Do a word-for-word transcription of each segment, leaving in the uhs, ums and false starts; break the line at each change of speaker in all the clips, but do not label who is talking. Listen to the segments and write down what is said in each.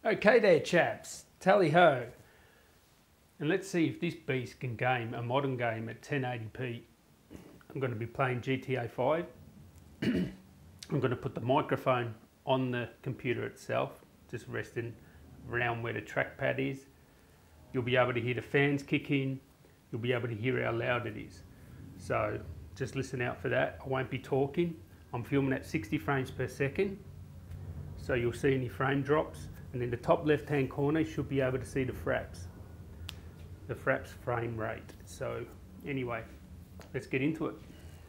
Okay there chaps, tally ho. And let's see if this beast can game a modern game at ten eighty p. I'm going to be playing G T A five. I'm going to put the microphone on the computer itself, just resting around where the trackpad is. You'll be able to hear the fans kick in, you'll be able to hear how loud it is. So just listen out for that. I won't be talking. I'm filming at sixty frames per second, so you'll see any frame drops. And in the top left hand corner you should be able to see the fraps. The fraps frame rate. So anyway, let's get into it.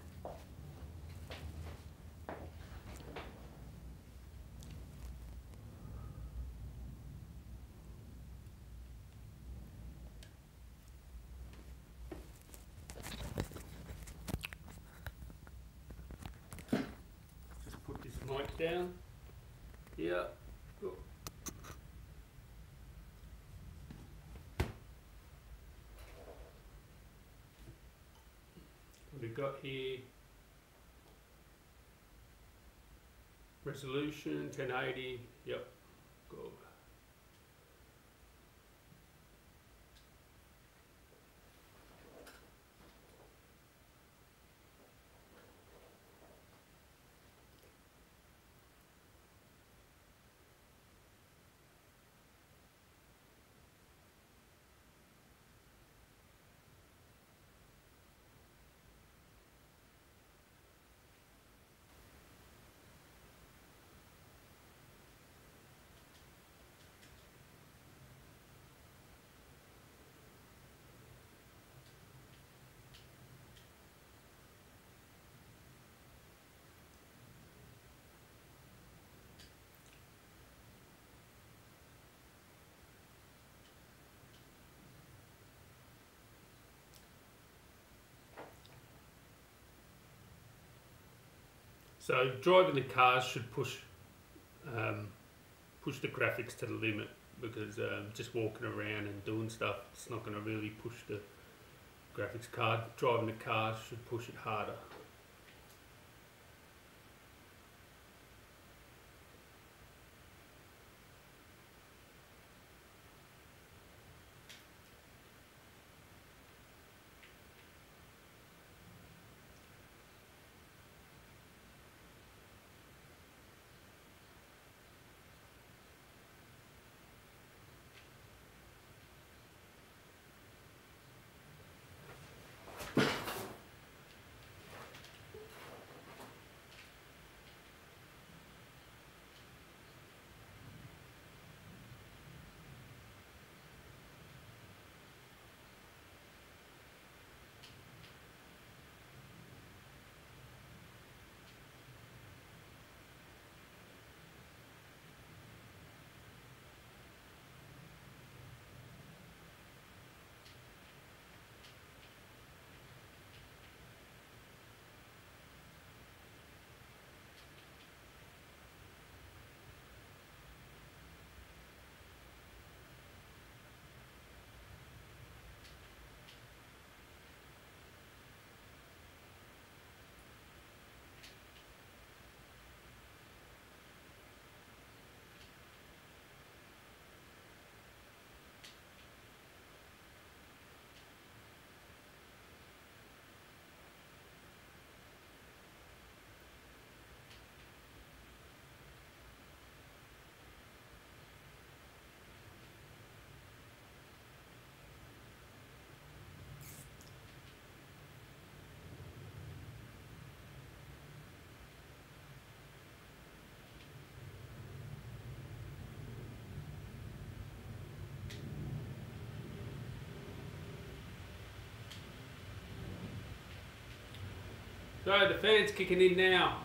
Just put this mic down. Yeah. We've got here resolution ten eighty, yep, good. So driving the cars should push um, push the graphics to the limit, because um, just walking around and doing stuff, it's not going to really push the graphics card. Driving the cars should push it harder. So the fan's kicking in now.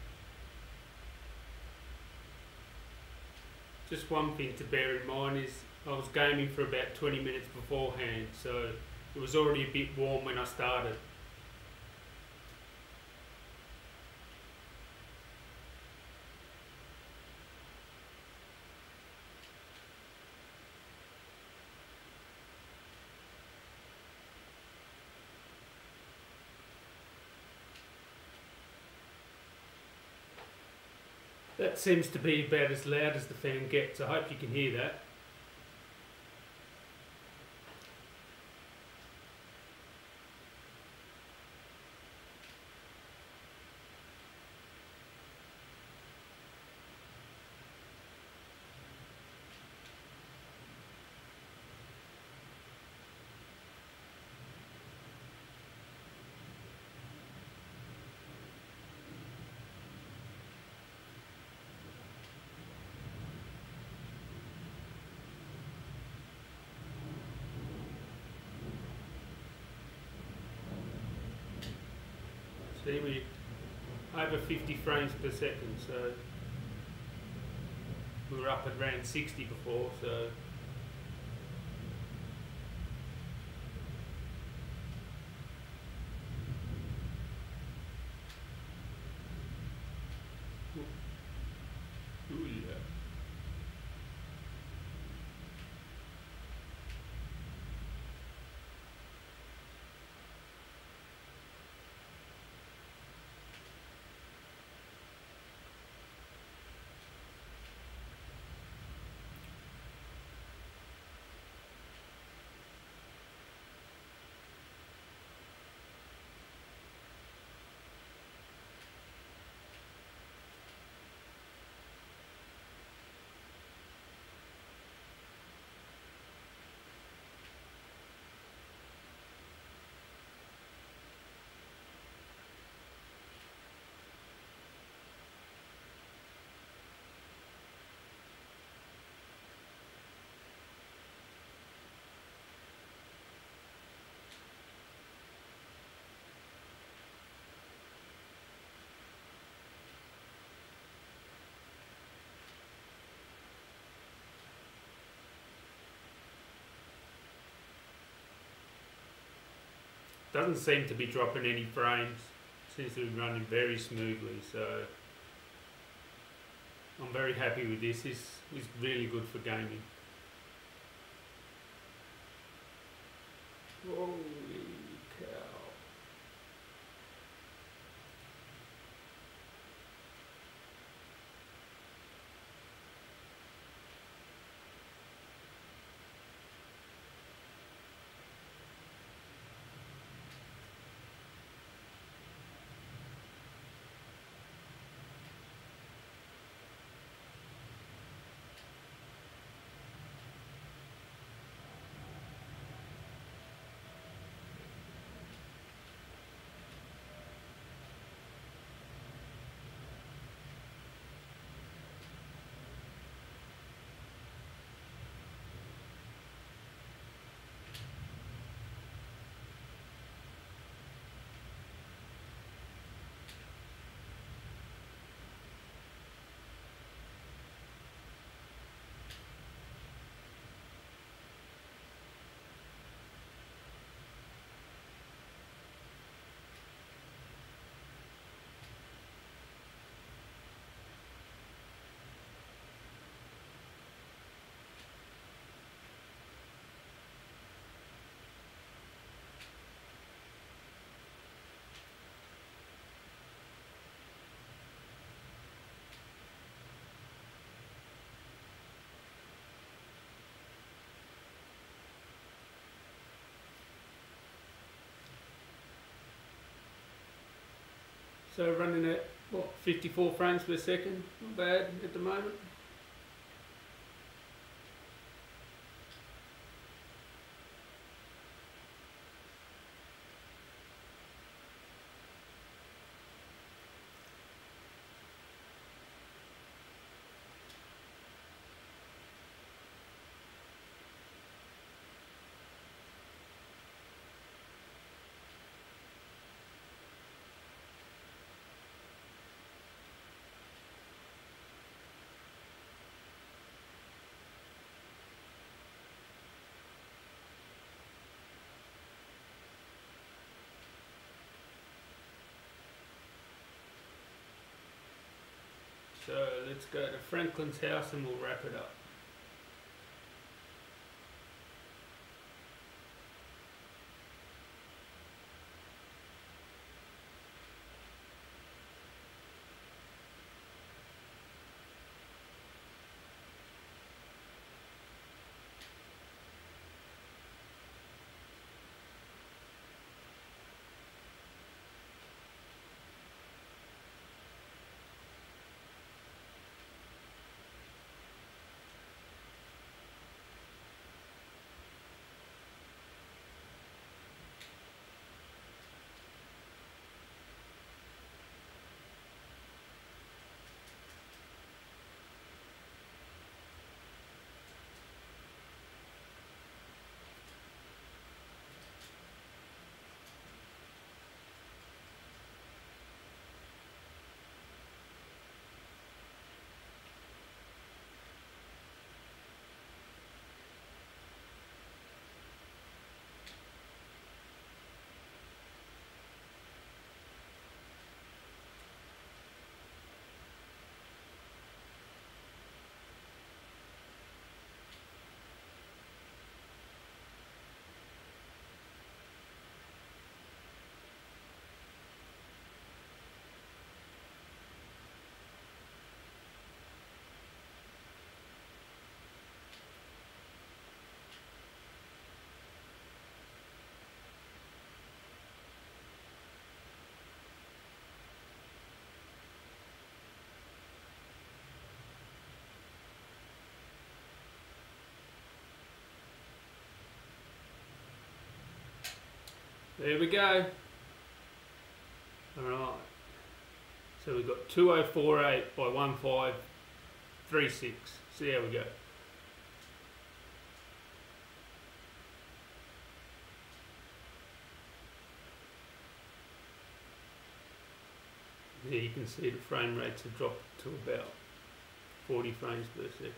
Just one thing to bear in mind is I was gaming for about twenty minutes beforehand, so it was already a bit warm when I started. That seems to be about as loud as the fan gets. I hope you can hear that. See, we over fifty frames per second, so we were up at around sixty before, so ooh, yeah. Doesn't seem to be dropping any frames. Seems to be running very smoothly, so I'm very happy with this. This is really good for gaming. Holy cow. So running at, what, fifty-four frames per second, not bad at the moment. let's go to Franklin's house and we'll wrap it up. There we go. Alright. So we've got two oh four eight by one five three six. See how we go. There you can see the frame rates have dropped to about forty frames per second.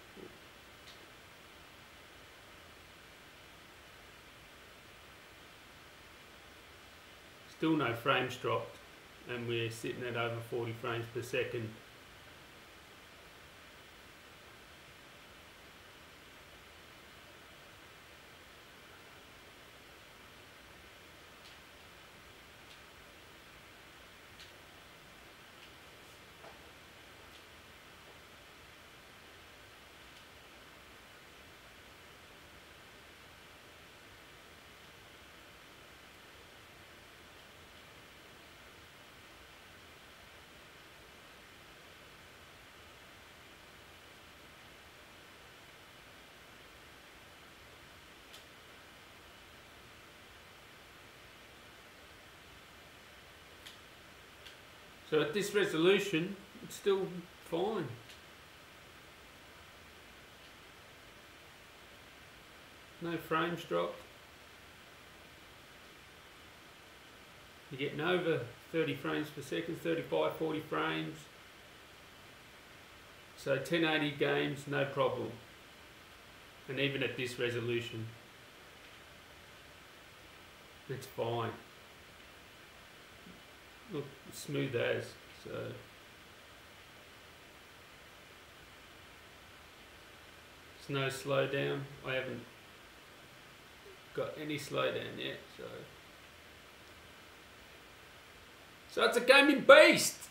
Still no frames dropped, and we're sitting at over forty frames per second. So at this resolution, it's still fine. No frames dropped. You're getting over thirty frames per second, thirty-five, forty frames. So ten eighty games, no problem. And even at this resolution, it's fine. Look, smooth as, so there's no slowdown. I haven't got any slowdown yet, so so it's a gaming beast.